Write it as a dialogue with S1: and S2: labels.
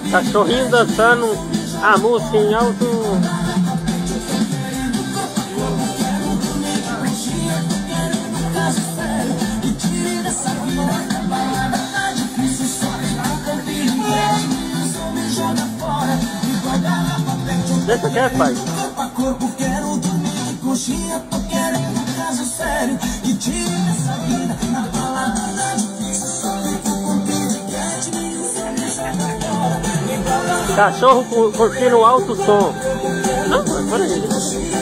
S1: Cachorrinho dançando a música em alto. Deixa quieto, pai. Cachorro curtindo alto som. Não, peraí.